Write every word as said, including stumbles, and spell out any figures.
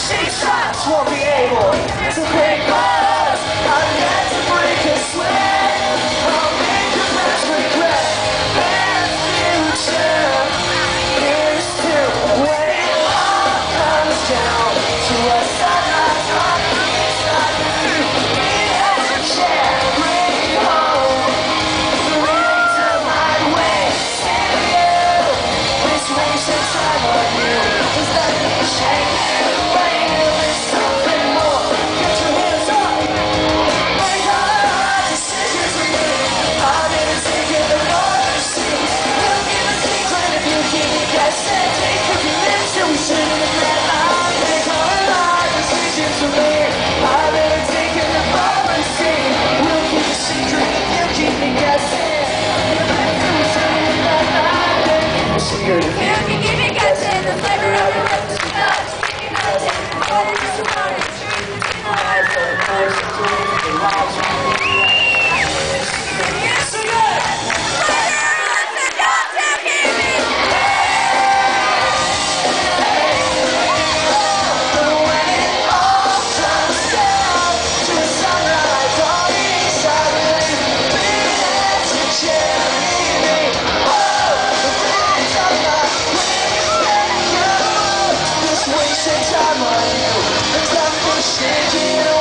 She shots won't be able to break us. I'm yet to break a sweat. I'll make the best regret. Their future is to when it all comes down to a sunrise on the east side. It has a cherry home. Leading to my way to you. This wasted time on you is that me shake you away. There's something more. Get your hands up. Make all the right decisions with me. I'm gonna take it the more you see. We'll give a secret if you keep me guessing. Take a few minutes till we sit in the bed. I'll make all the right decisions with me. I'm gonna take it the more you see. We'll keep a secret if you keep me guessing. Secret if You can keep me guessing the flavor of your lips. You know it's keeping me guessing. What it is about it. eyes are close to the lies you Yes, so good. Flavor of your lips and don't tell me. But when it all comes down to a sunrise on the east side of the big as a cherry. Oh, the things of my way. This wasted time on you. There's nothing shaking